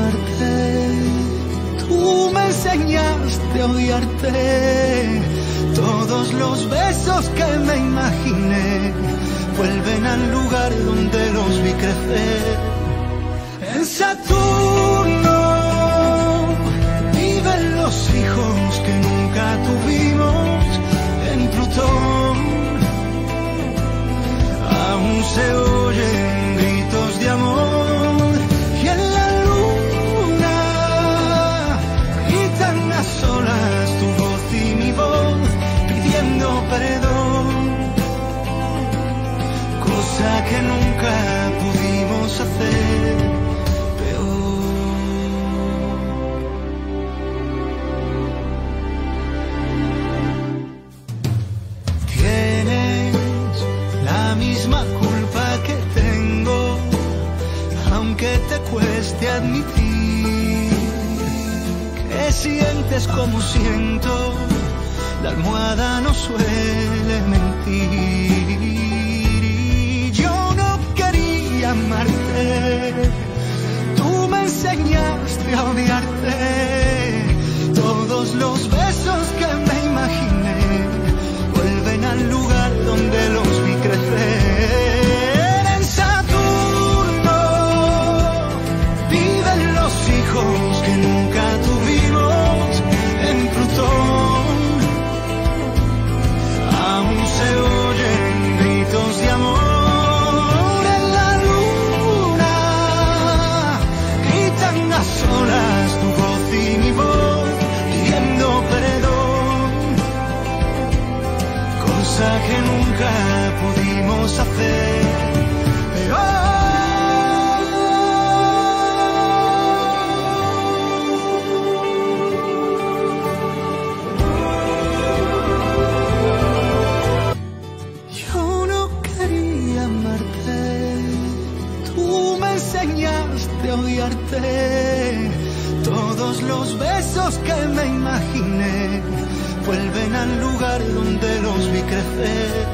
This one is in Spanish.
amarte. Tú me enseñaste a odiarte. Todos los besos que me imaginé vuelven al lugar donde los vi crecer. En Saturno viven los hijos que nunca tuvimos. En Plutón aún se oyen gritos de amor. Y en la luna gritan a solas tu voz y mi voz pidiendo perdón, cosa que nunca pudimos hacer. Te cueste admitir que sientes como siento, la almohada no suele mentir. Y yo no quería amarte, tú me enseñaste a odiarte. Todos los besos que me imaginé vuelven al lugar donde los vi crecer. Que nunca tuvimos. En Plutón aún se oyen gritos de amor. En la luna gritan a solas tu voz y mi voz pidiendo perdón, cosa que nunca pudimos hacer. Pero enseñaste a odiarte. Todos los besos que me imaginé vuelven al lugar donde los vi crecer.